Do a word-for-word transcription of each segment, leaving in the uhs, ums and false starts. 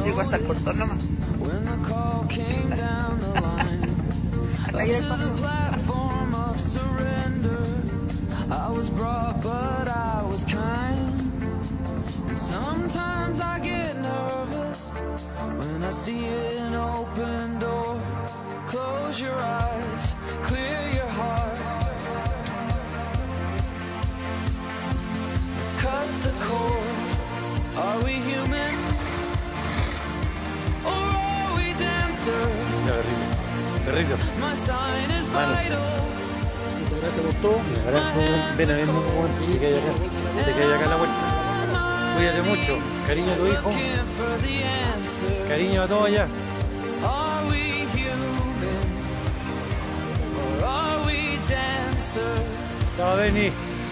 llegó hasta el portón nomás. Ahí del paso. I was brought, but I was kind. And sometimes I get nervous when I see an open door. Close your eyes, clear your heart. Cut the cord. Are we human? Or are we dancer? Terrible. My sign is vital. Gracias por todo. Un abrazo. Ven a vernos, te quedas acá. Te quedas acá a la vuelta. Cuídate mucho. Cariño a tu hijo. Cariño a todos allá. Chao, Denny.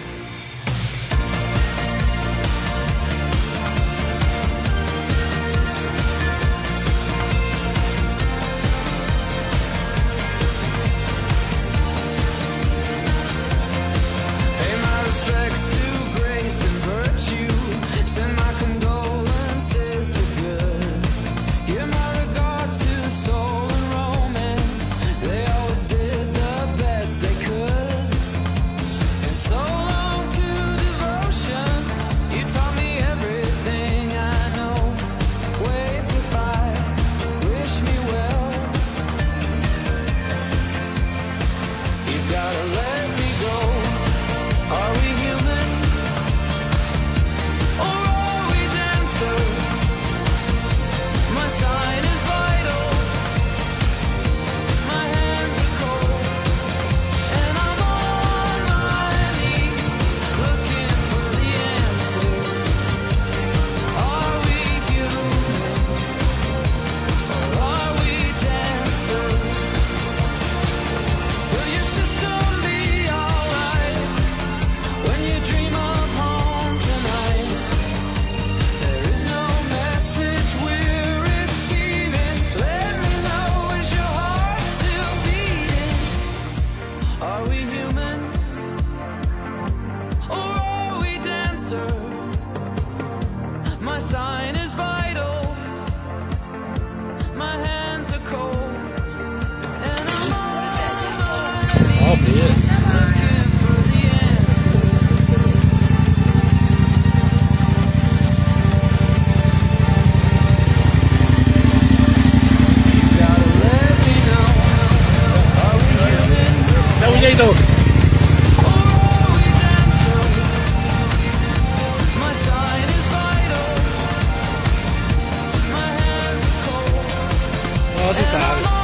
My sign is vital. My hands are cold. And I'm on Oh, yes. looking for the answer. You gotta let me know. Are we human? Chao, Guillermo. No se sabe.